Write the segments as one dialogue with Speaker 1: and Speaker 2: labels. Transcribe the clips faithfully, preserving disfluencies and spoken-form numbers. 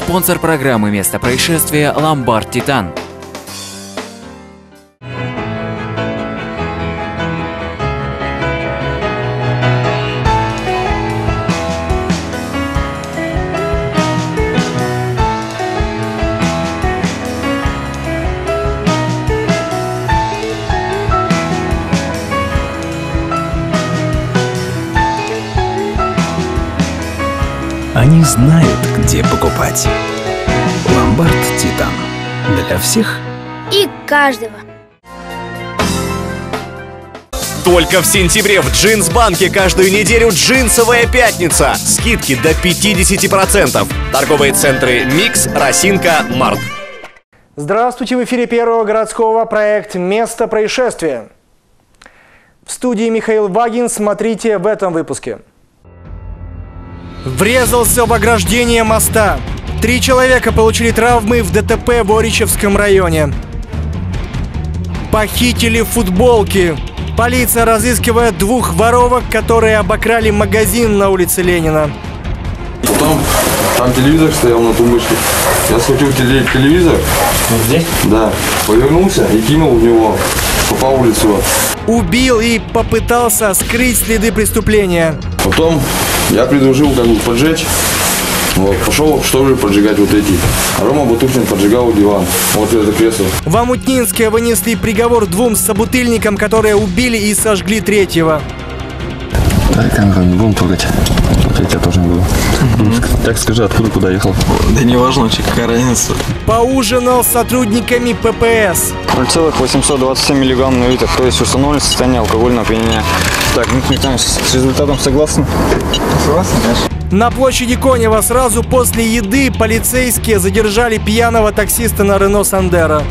Speaker 1: Спонсор программы «Место происшествия» «Ломбард Титан».
Speaker 2: Они знают, где покупать. Ломбард Титан. Для всех
Speaker 3: и каждого.
Speaker 4: Только в сентябре в Джинс-банке каждую неделю джинсовая пятница. Скидки до пятидесяти процентов. Торговые центры «Микс», «Росинка», «Март».
Speaker 5: Здравствуйте, в эфире Первого городского проект «Место происшествия». В студии Михаил Вагин. Смотрите в этом выпуске. Врезался в ограждение моста. Три человека получили травмы в ДТП в Оричевском районе. Похитили футболки. Полиция разыскивает двух воровок, которые обокрали магазин на улице Ленина.
Speaker 6: Там, там телевизор стоял на тумбочке. Я схватил телевизор.
Speaker 7: Вот здесь?
Speaker 6: Да. Повернулся и кинул в него по улицу.
Speaker 5: Убил и попытался скрыть следы преступления.
Speaker 6: Потом я предложил как бы поджечь. Вот, пошел, что же поджигать вот эти. А Рома Батухин поджигал диван. Вот это кресло.
Speaker 5: В Омутнинске вынесли приговор двум собутыльникам, которые убили и сожгли третьего.
Speaker 8: Так, камеру не будем трогать. Я тебя тоже не буду. Mm-hmm. Так скажи, откуда, куда ехал?
Speaker 7: Да не важно, вообще какая разница.
Speaker 5: Поужинал с сотрудниками ППС.
Speaker 9: ноль целых восемьсот двадцать семь миллиграмм на литр, то есть установлено состояние алкогольного опьянения. Так, мы там с результатом согласны? Согласны, конечно.
Speaker 5: На площади Конева сразу после еды полицейские задержали пьяного таксиста на Рено Сандеро.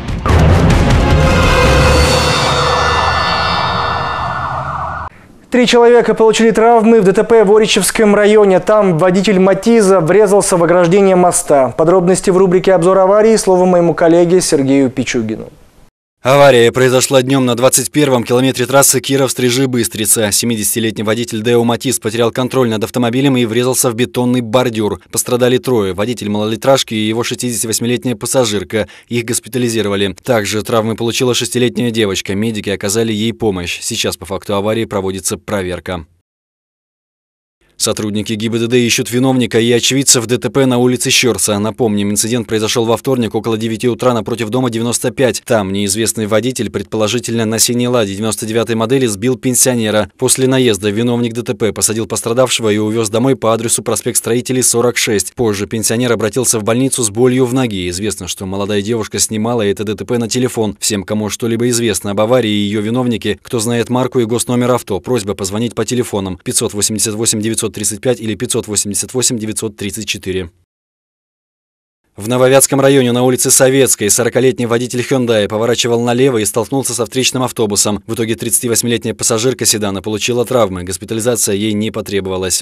Speaker 5: Три человека получили травмы в ДТП в Оричевском районе. Там водитель Матиза врезался в ограждение моста. Подробности в рубрике «Обзор аварии». Слово моему коллеге Сергею Пичугину.
Speaker 10: Авария произошла днем на двадцать первом километре трассы Киров-Стрижи-Быстрица. семидесятилетний водитель Део Матиз потерял контроль над автомобилем и врезался в бетонный бордюр. Пострадали трое – водитель малолитражки и его шестидесятивосьмилетняя пассажирка. Их госпитализировали. Также травмы получила шестилетняя девочка. Медики оказали ей помощь. Сейчас по факту аварии проводится проверка. Сотрудники ГИБДД ищут виновника и очевидцев ДТП на улице Щерса. Напомним, инцидент произошел во вторник около девяти утра напротив дома девяносто пять. Там неизвестный водитель, предположительно на синей «Ладе» девяносто девятой модели, сбил пенсионера. После наезда виновник ДТП посадил пострадавшего и увез домой по адресу проспект Строителей, сорок шесть. Позже пенсионер обратился в больницу с болью в ноге. Известно, что молодая девушка снимала это ДТП на телефон. Всем, кому что-либо известно об аварии и ее виновнике, кто знает марку и госномер авто, просьба позвонить по телефонам пятьсот восемьдесят восемь девятьсот тридцать пять или пятьсот восемьдесят восемь девятьсот тридцать четыре. В Нововятском районе на улице Советской сорокалетний водитель Hyundai поворачивал налево и столкнулся со встречным автобусом. В итоге тридцативосьмилетняя пассажирка седана получила травмы. Госпитализация ей не потребовалась.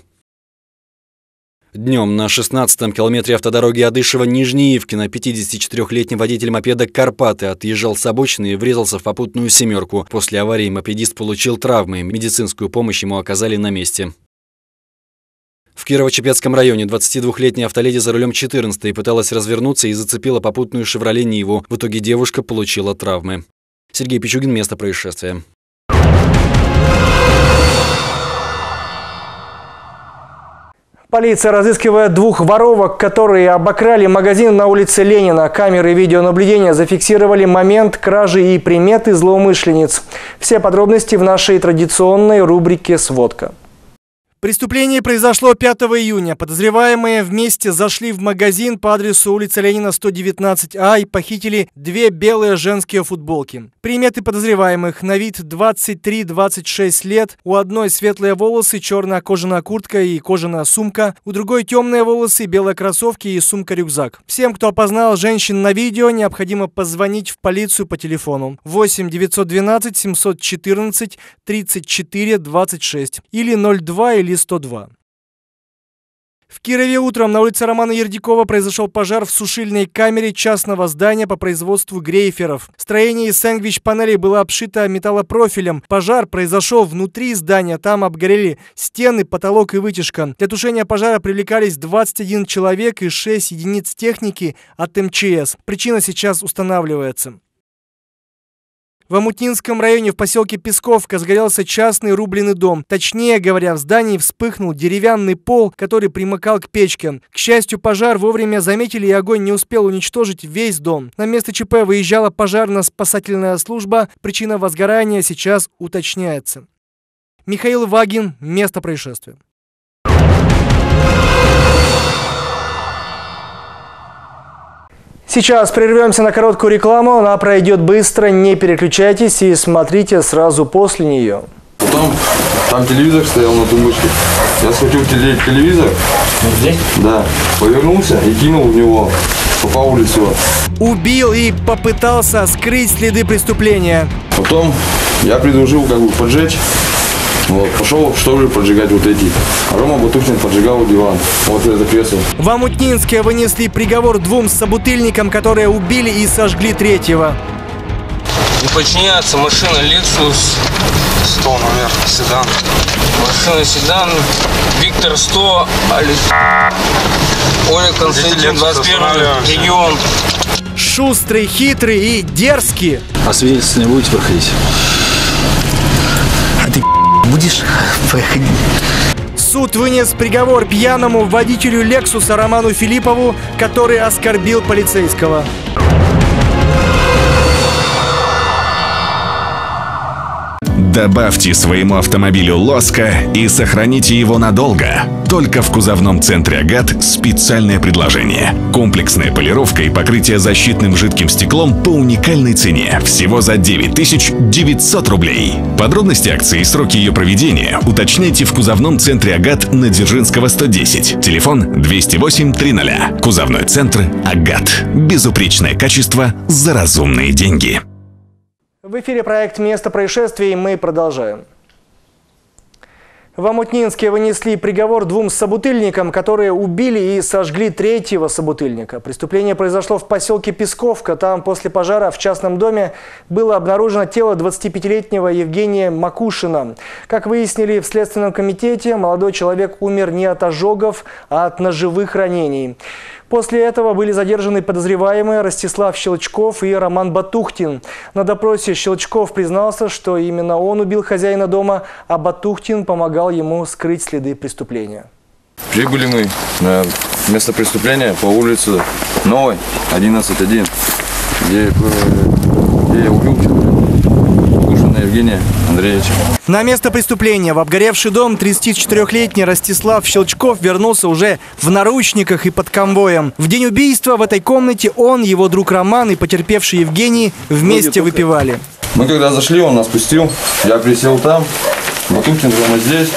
Speaker 10: Днем на шестнадцатом километре автодороги Адышево-Нижнеивкино пятидесятичетырёхлетний водитель мопеда «Карпаты» отъезжал с обочины и врезался в попутную семерку. После аварии мопедист получил травмы. Медицинскую помощь ему оказали на месте. В Кирово-Чепецком районе двадцатидвухлетняя автоледи за рулем четырнадцатой пыталась развернуться и зацепила попутную «Шевроле Ниву». В итоге девушка получила травмы. Сергей Пичугин, место происшествия.
Speaker 5: Полиция разыскивает двух воровок, которые обокрали магазин на улице Ленина. Камеры видеонаблюдения зафиксировали момент кражи и приметы злоумышленниц. Все подробности в нашей традиционной рубрике «Сводка». Преступление произошло пятого июня. Подозреваемые вместе зашли в магазин по адресу улица Ленина, сто девятнадцать А и похитили две белые женские футболки. Приметы подозреваемых: на вид двадцать три — двадцать шесть лет, у одной светлые волосы, черная кожаная куртка и кожаная сумка, у другой темные волосы, белые кроссовки и сумка-рюкзак. Всем, кто опознал женщин на видео, необходимо позвонить в полицию по телефону восемь девятьсот двенадцать семьсот четырнадцать тридцать четыре двадцать шесть или ноль два или сто два. В Кирове утром на улице Романа Ердикова произошел пожар в сушильной камере частного здания по производству грейферов. Строение из сэндвич-панелей было обшито металлопрофилем. Пожар произошел внутри здания. Там обгорели стены, потолок и вытяжка. Для тушения пожара привлекались двадцать один человек и шесть единиц техники от эм че эс. Причина сейчас устанавливается. В Омутнинском районе в поселке Песковка сгорелся частный рубленый дом. Точнее говоря, в здании вспыхнул деревянный пол, который примыкал к печке. К счастью, пожар вовремя заметили, и огонь не успел уничтожить весь дом. На место ЧП выезжала пожарно-спасательная служба. Причина возгорания сейчас уточняется. Михаил Вагин. Место происшествия. Сейчас прервемся на короткую рекламу, она пройдет быстро, не переключайтесь и смотрите сразу после нее.
Speaker 6: Потом там телевизор стоял на тумбочке. Я схватил телевизор,
Speaker 7: Здесь?
Speaker 6: да, повернулся и кинул в него, попал в лицо.
Speaker 5: Убил и попытался скрыть следы преступления.
Speaker 6: Потом я предложил как бы поджечь. Вот, пошел, что ли, поджигать вот эти. А Рома Батухтин поджигал диван. Вот это кресло.
Speaker 5: В Омутнинске вынесли приговор двум собутыльникам, которые убили и сожгли третьего.
Speaker 3: Не подчиняется машина Lexus сто, наверное, седан. Машина седан Виктор сто, Оля Константин, двадцать первый регион.
Speaker 5: Шустрый, хитрый и дерзкий.
Speaker 10: А свидетельство не будете проходить?
Speaker 2: А ты будешь проходить?
Speaker 5: Суд вынес приговор пьяному водителю Лексуса Роману Филиппову, который оскорбил полицейского.
Speaker 11: Добавьте своему автомобилю лоска и сохраните его надолго. Только в кузовном центре «Агат» специальное предложение. Комплексная полировка и покрытие защитным жидким стеклом по уникальной цене. Всего за девять тысяч девятьсот рублей. Подробности акции и сроки ее проведения уточняйте в кузовном центре «Агат» на Дзержинского сто десять. Телефон двести восемь триста. Кузовной центр «Агат». Безупречное качество за разумные деньги.
Speaker 5: В эфире проект «Место происшествия», и мы продолжаем. В Омутнинске вынесли приговор двум собутыльникам, которые убили и сожгли третьего собутыльника. Преступление произошло в поселке Песковка. Там после пожара в частном доме было обнаружено тело двадцатипятилетнего Евгения Макушина. Как выяснили в Следственном комитете, молодой человек умер не от ожогов, а от ножевых ранений. После этого были задержаны подозреваемые Ростислав Щелчков и Роман Батухтин. На допросе Щелчков признался, что именно он убил хозяина дома, а Батухтин помогал ему скрыть следы преступления.
Speaker 6: Прибыли мы на место преступления по улице Новой, одиннадцать один, где, где я убил Макушина Евгения Андреевича.
Speaker 5: На место преступления в обгоревший дом тридцатичетырёхлетний Ростислав Щелчков вернулся уже в наручниках и под конвоем. В день убийства в этой комнате он, его друг Роман и потерпевший Евгений вместе выпивали.
Speaker 6: Мы когда зашли, он нас пустил, я присел там, Батухтин прямо здесь,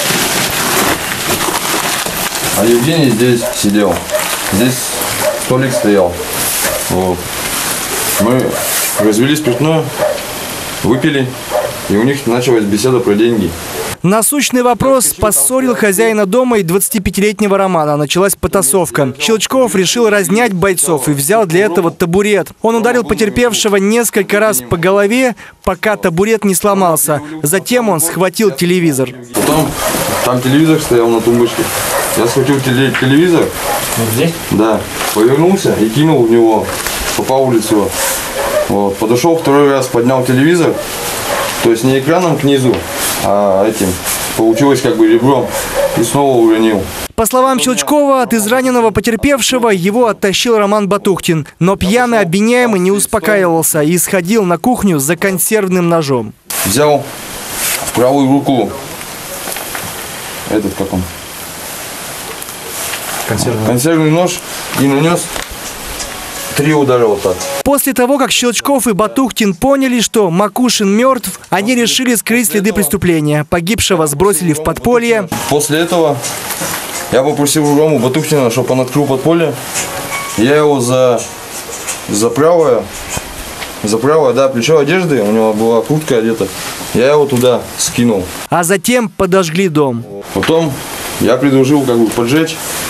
Speaker 6: а Евгений здесь сидел. Здесь столик стоял. Вот. Мы развели спиртное, выпили. И у них началась беседа про деньги.
Speaker 5: Насущный вопрос поссорил хозяина дома и двадцатипятилетнего Романа. Началась потасовка. Щелчков решил разнять бойцов и взял для этого табурет. Он ударил потерпевшего несколько раз по голове, пока табурет не сломался. Затем он схватил телевизор.
Speaker 6: Потом там телевизор стоял на тумбочке. Я схватил телевизор.
Speaker 7: Здесь?
Speaker 6: Да. Повернулся и кинул в него. Попал в лицо. Вот. Подошел второй раз, поднял телевизор. То есть не экраном к низу, а этим. Получилось как бы ребром. И снова уронил.
Speaker 5: По словам Щелчкова, от израненного потерпевшего его оттащил Роман Батухтин. Но пьяный обвиняемый не успокаивался и сходил на кухню за консервным ножом.
Speaker 6: Взял в правую руку этот, как он?
Speaker 7: Консервный,
Speaker 6: Консервный нож и нанес три удара вот так.
Speaker 5: После того, как Щелчков и Батухтин поняли, что Макушин мертв, они решили скрыть следы преступления. Погибшего сбросили в подполье.
Speaker 6: После этого я попросил Рому Батухтина, чтобы он открыл подполье. Я его за, за правое, за правое, да, плечо одежды, у него была куртка одета. Я его туда скинул.
Speaker 5: А затем подожгли дом.
Speaker 6: Потом я предложил как бы поджечь.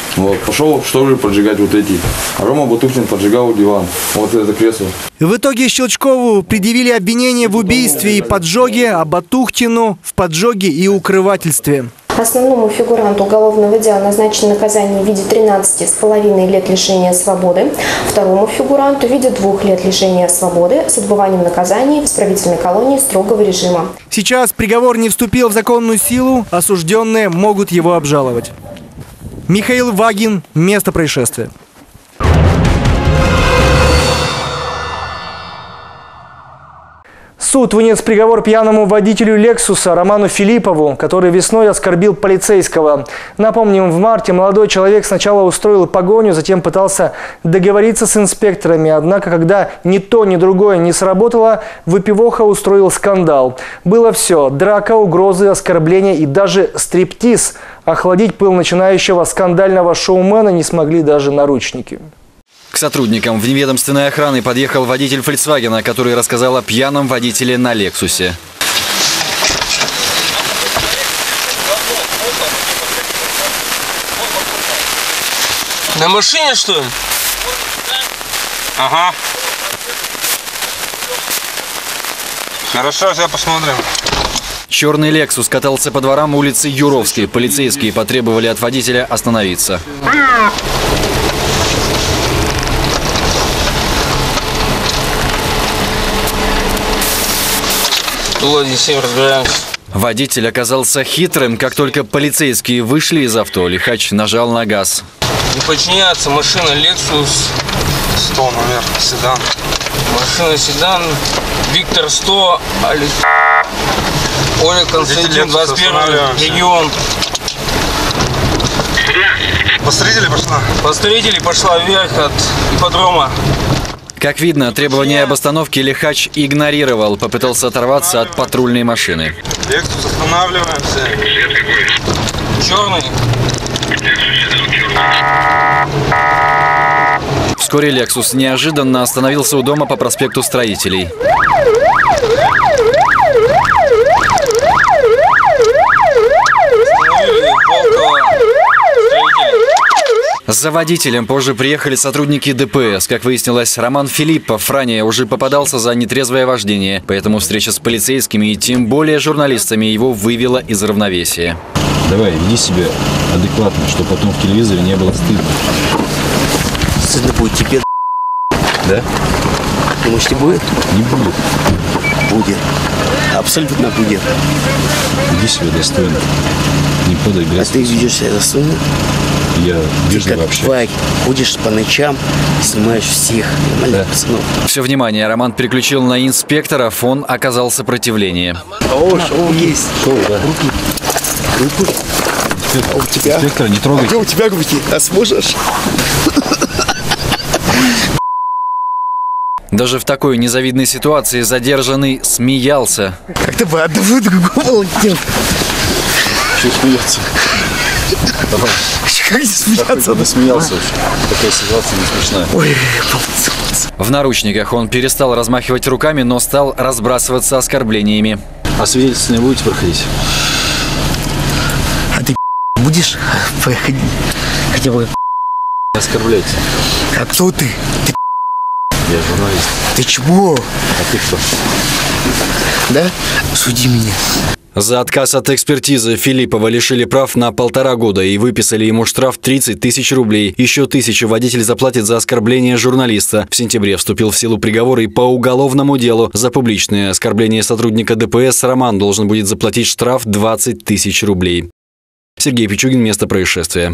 Speaker 6: Вот, пошел шторы поджигать вот эти. А Рома Батухтин поджигал диван. Вот это кресло.
Speaker 5: В итоге Щелчкову предъявили обвинение в убийстве и поджоге, а Батухтину в поджоге и укрывательстве.
Speaker 12: Основному фигуранту уголовного дела назначено наказание в виде тринадцати с половиной лет лишения свободы. Второму фигуранту в виде двух лет лишения свободы с отбыванием наказания в исправительной колонии строгого режима.
Speaker 5: Сейчас приговор не вступил в законную силу, осужденные могут его обжаловать. Михаил Вагин. Место происшествия. Суд вынес приговор пьяному водителю «Лексуса» Роману Филиппову, который весной оскорбил полицейского. Напомним, в марте молодой человек сначала устроил погоню, затем пытался договориться с инспекторами. Однако, когда ни то, ни другое не сработало, выпивоха устроил скандал. Было все – драка, угрозы, оскорбления и даже стриптиз. Охладить пыл начинающего скандального шоумена не смогли даже наручники.
Speaker 10: К сотрудникам вневедомственной охраны подъехал водитель «Фольксвагена», который рассказал о пьяном водителе на «Лексусе».
Speaker 3: На машине, что ли? Ага. Хорошо, сейчас посмотрим.
Speaker 10: Черный «Лексус» катался по дворам улицы Юровской. Полицейские потребовали от водителя остановиться. Водитель оказался хитрым. Как только полицейские вышли из авто, лихач нажал на газ.
Speaker 3: Не подчиняется машина Lexus сто, наверное, седан. Машина седан Виктор сто, Оля Константин, двадцать первый регион.
Speaker 13: Посмотрители пошла?
Speaker 3: Посмотрители пошла вверх от ипподрома.
Speaker 10: Как видно, требования об остановке лихач игнорировал, попытался оторваться от патрульной машины.
Speaker 13: Лексус, останавливаемся.
Speaker 3: Черный.
Speaker 10: Вскоре «Лексус» неожиданно остановился у дома по проспекту Строителей. За водителем позже приехали сотрудники ДПС. Как выяснилось, Роман Филиппов ранее уже попадался за нетрезвое вождение, поэтому встреча с полицейскими и тем более журналистами его вывела из равновесия.
Speaker 14: Давай, веди себя адекватно, чтобы потом в телевизоре не было стыдно.
Speaker 2: Стыдно будет тебе,
Speaker 14: да?
Speaker 2: Думаешь, не будет?
Speaker 14: Не будет.
Speaker 2: Будет. Абсолютно будет.
Speaker 14: Веди себя достойно. Не подай грязь.
Speaker 2: А ты ведешь себя достойно?
Speaker 14: Я вижу вообще.
Speaker 2: Тварь, ходишь по ночам, снимаешь всех. Да.
Speaker 10: Все внимание Роман переключил на инспекторов, он оказал сопротивление.
Speaker 2: О, шоу есть.
Speaker 14: Шоу, да.
Speaker 2: Руки. Руки.
Speaker 14: Инспектор,
Speaker 2: а у тебя?
Speaker 14: Инспектор, не трогай.
Speaker 2: Где у тебя руки? А сможешь?
Speaker 10: Даже в такой незавидной ситуации задержанный смеялся.
Speaker 2: Как-то бы одного другого летел.
Speaker 14: Чего смеется? Давай.
Speaker 2: Как не смеяться?
Speaker 14: Ты смеялся вообще. Такая ситуация не смешная.
Speaker 2: Ой,
Speaker 10: в наручниках он перестал размахивать руками, но стал разбрасываться оскорблениями.
Speaker 14: А свидетельство не будете проходить?
Speaker 2: А ты будешь проходить? Хотя бы
Speaker 14: не оскорбляйте.
Speaker 2: А кто ты? Ты
Speaker 14: Я журналист.
Speaker 2: Ты чего?
Speaker 14: А ты кто?
Speaker 2: Да? Суди меня.
Speaker 10: За отказ от экспертизы Филиппова лишили прав на полтора года и выписали ему штраф тридцать тысяч рублей. Еще тысячу водитель заплатит за оскорбление журналиста. В сентябре вступил в силу приговор и по уголовному делу за публичное оскорбление сотрудника ДПС Роман должен будет заплатить штраф двадцать тысяч рублей. Сергей Пичугин, место происшествия.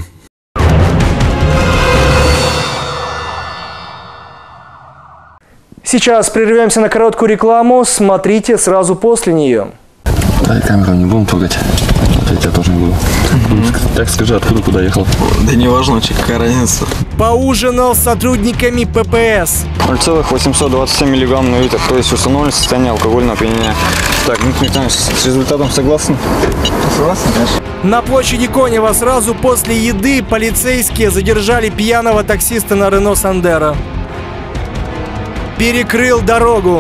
Speaker 5: Сейчас прервемся на короткую рекламу. Смотрите сразу после нее.
Speaker 8: Давай камеру не будем трогать. Я тебя тоже не буду. Mm-hmm. Так скажи, откуда, куда ехал?
Speaker 7: Да не важно, какая разница.
Speaker 5: Поужинал с сотрудниками ППС.
Speaker 9: ноль целых восемьсот двадцать семь миллиграмм на литр, то есть установлено состояние алкогольного опьянения. Так, ну, с результатом согласны?
Speaker 7: Согласен, конечно.
Speaker 5: На площади Конева сразу после еды полицейские задержали пьяного таксиста на Рено Сандеро. Перекрыл дорогу.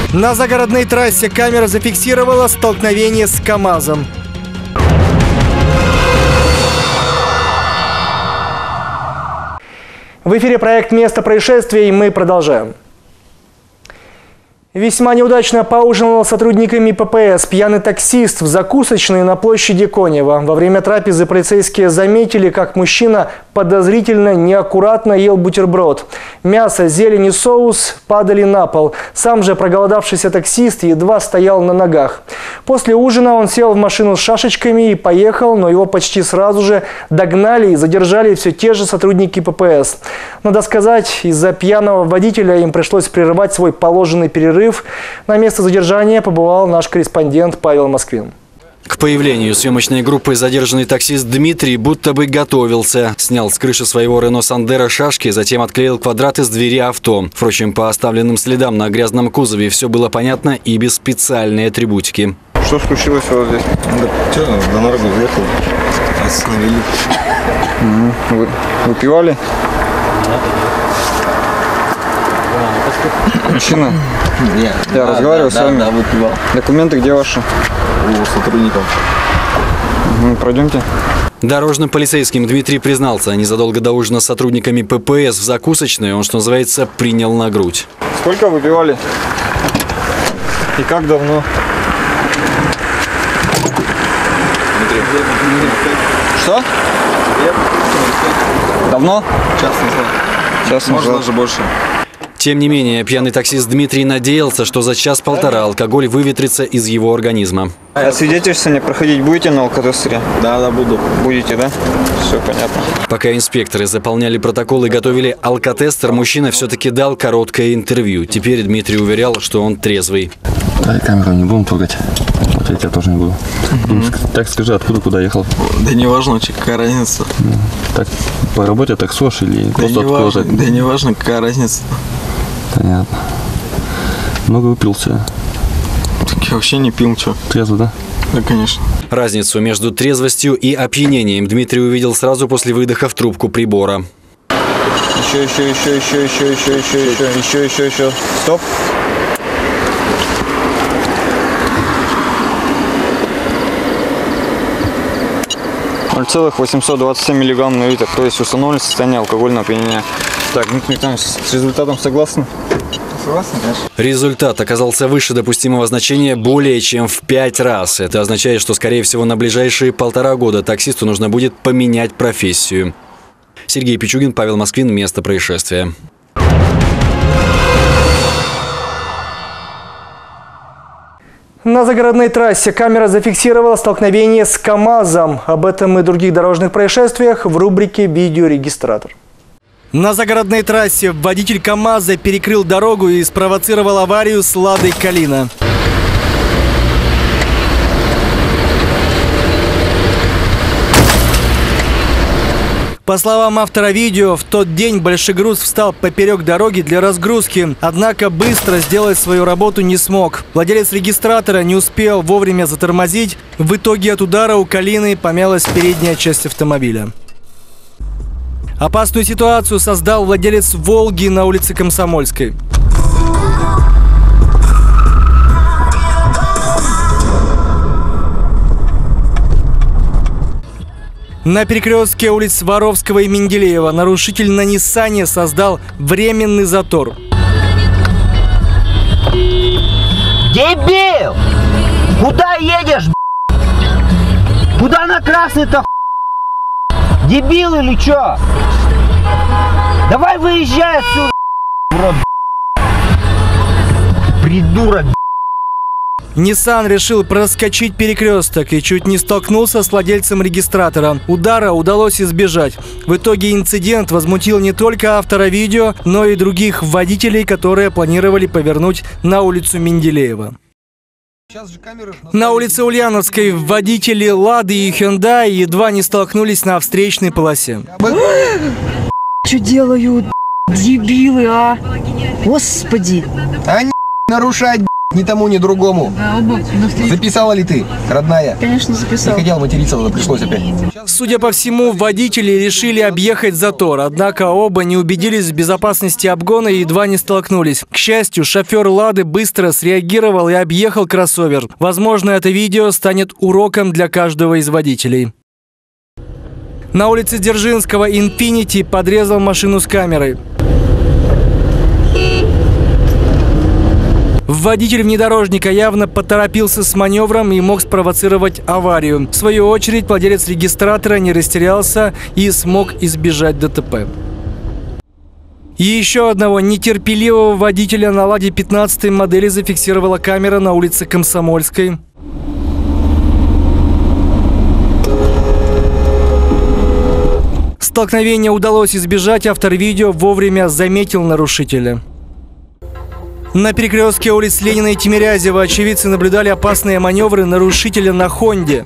Speaker 5: На загородной трассе камера зафиксировала столкновение с КАМАЗом. В эфире проект «Место происшествия», и мы продолжаем. Весьма неудачно поужинал с сотрудниками ППС пьяный таксист в закусочной на площади Конева. Во время трапезы полицейские заметили, как мужчина подозрительно неаккуратно ел бутерброд. Мясо, зелень и соус падали на пол. Сам же проголодавшийся таксист едва стоял на ногах. После ужина он сел в машину с шашечками и поехал, но его почти сразу же догнали и задержали все те же сотрудники ППС. Надо сказать, из-за пьяного водителя им пришлось прерывать свой положенный перерыв. На место задержания побывал наш корреспондент Павел Москвин.
Speaker 10: К появлению съемочной группы задержанный таксист Дмитрий будто бы готовился. Снял с крыши своего Рено Сандеро шашки, затем отклеил квадраты с двери авто. Впрочем, по оставленным следам на грязном кузове все было понятно и без специальной атрибутики.
Speaker 9: Что случилось вот здесь?
Speaker 7: Да, что, до дорогу въехал, остановили.
Speaker 9: Вы выпивали? Мужчина,
Speaker 7: Я,
Speaker 9: я
Speaker 7: да,
Speaker 9: разговаривал
Speaker 7: да,
Speaker 9: с вами.
Speaker 7: Да, да, выпивал.
Speaker 9: Документы где ваши?
Speaker 7: У сотрудников.
Speaker 9: Угу, пройдемте.
Speaker 10: Дорожно-полицейским Дмитрий признался, незадолго до ужина с сотрудниками ППС в закусочной он, что называется, принял на грудь.
Speaker 9: Сколько выпивали? И как давно? Что? Давно?
Speaker 7: Час назад.
Speaker 9: Час
Speaker 7: Может,
Speaker 9: назад.
Speaker 7: даже больше.
Speaker 10: Тем не менее, пьяный таксист Дмитрий надеялся, что за час-полтора алкоголь выветрится из его организма.
Speaker 9: А свидетельствование проходить будете на алкотестере?
Speaker 7: Да, да, буду.
Speaker 9: Будете, да? Все понятно.
Speaker 10: Пока инспекторы заполняли протокол и готовили алкотестер, мужчина все-таки дал короткое интервью. Теперь Дмитрий уверял, что он трезвый.
Speaker 8: Давай камеру не будем трогать. Вот я тебя тоже не буду. Ну, так скажи, откуда, куда ехал?
Speaker 7: Да не важно, какая разница.
Speaker 8: Так, по работе таксош или
Speaker 7: Да
Speaker 8: просто
Speaker 7: не
Speaker 8: откуда?
Speaker 7: важно, да не важно, какая разница.
Speaker 8: Понятно. Много выпился.
Speaker 7: Так я вообще не пил, что.
Speaker 8: Трезво, да?
Speaker 7: Да, конечно.
Speaker 10: Разницу между трезвостью и опьянением Дмитрий увидел сразу после выдоха в трубку прибора.
Speaker 9: Еще, еще, еще, еще, еще, еще, еще, еще, еще, еще, еще. Стоп. ноль целых восемьсот двадцать семь миллиграмм на литр, то есть установлено состояние алкогольного опьянения. Так, Дмитрий Николаевич, с результатом согласны? Согласны, конечно.
Speaker 10: Результат оказался выше допустимого значения более чем в пять раз. Это означает, что, скорее всего, на ближайшие полтора года таксисту нужно будет поменять профессию. Сергей Пичугин, Павел Москвин. Место происшествия.
Speaker 5: На загородной трассе камера зафиксировала столкновение с КАМАЗом. Об этом и других дорожных происшествиях в рубрике «Видеорегистратор». На загородной трассе водитель КАМАЗа перекрыл дорогу и спровоцировал аварию с «Ладой Калина». По словам автора видео, в тот день большегруз встал поперек дороги для разгрузки, однако быстро сделать свою работу не смог. Владелец регистратора не успел вовремя затормозить. В итоге от удара у Калины помялась передняя часть автомобиля. Опасную ситуацию создал владелец «Волги» на улице Комсомольской. На перекрестке улиц Воровского и Менделеева нарушитель на Ниссане создал временный затор.
Speaker 15: Дебил! Куда едешь, б***? Куда на красный-то, х***? Дебил или чё? Давай выезжай отсюда, в рот, б***. Придурок, б***.
Speaker 5: Nissan решил проскочить перекресток и чуть не столкнулся с владельцем регистратора. Удара удалось избежать. В итоге инцидент возмутил не только автора видео, но и других водителей, которые планировали повернуть на улицу Менделеева. На улице Ульяновской водители «Лады» и «Хендай» едва не столкнулись на встречной полосе.
Speaker 16: Что делают, дебилы, а? Господи!
Speaker 17: Они нарушать ни тому, ни другому.
Speaker 16: А, оба навстречу.
Speaker 17: Записала ли ты, родная?
Speaker 16: Конечно, записала.
Speaker 17: Не хотела материться, но пришлось опять.
Speaker 5: Судя по всему, водители решили объехать затор, однако оба не убедились в безопасности обгона и едва не столкнулись. К счастью, шофер «Лады» быстро среагировал и объехал кроссовер. Возможно, это видео станет уроком для каждого из водителей. На улице Дзержинского «Инфинити» подрезал машину с камерой. Водитель внедорожника явно поторопился с маневром и мог спровоцировать аварию. В свою очередь, владелец регистратора не растерялся и смог избежать ДТП. И еще одного нетерпеливого водителя на «Ладе» пятнадцатой модели зафиксировала камера на улице Комсомольской. Столкновение удалось избежать, автор видео вовремя заметил нарушителя. На перекрестке улиц Ленина и Тимирязева очевидцы наблюдали опасные маневры нарушителя на «Хонде».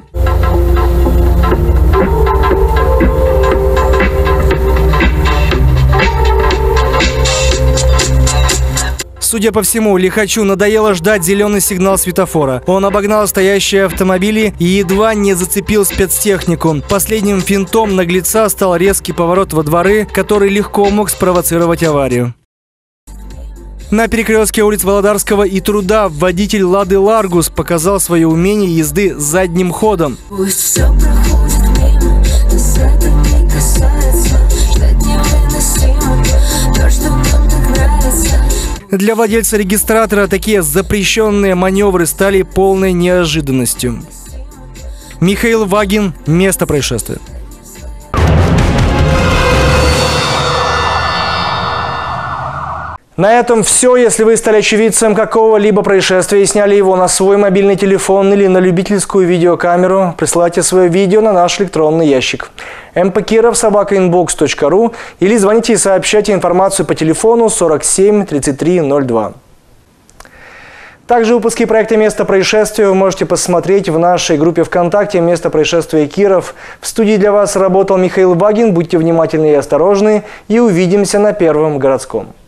Speaker 5: Судя по всему, лихачу надоело ждать зеленый сигнал светофора. Он обогнал стоящие автомобили и едва не зацепил спецтехнику. Последним финтом наглеца стал резкий поворот во дворы, который легко мог спровоцировать аварию. На перекрестке улиц Володарского и Труда водитель «Лады Ларгус» показал свое умение езды задним ходом.
Speaker 18: Пусть все проходит мимо, нас это не касается, ждать невыносимо, то, что нам так нравится.
Speaker 5: Для владельца регистратора такие запрещенные маневры стали полной неожиданностью. Михаил Вагин, место происшествия. На этом все. Если вы стали очевидцем какого-либо происшествия и сняли его на свой мобильный телефон или на любительскую видеокамеру, присылайте свое видео на наш электронный ящик эм пэ киров собака инбокс точка ру или звоните и сообщайте информацию по телефону сорок семь тридцать три ноль два. Также выпуски проекта «Место происшествия» вы можете посмотреть в нашей группе ВКонтакте «Место происшествия Киров». В студии для вас работал Михаил Вагин. Будьте внимательны и осторожны. И увидимся на Первом городском.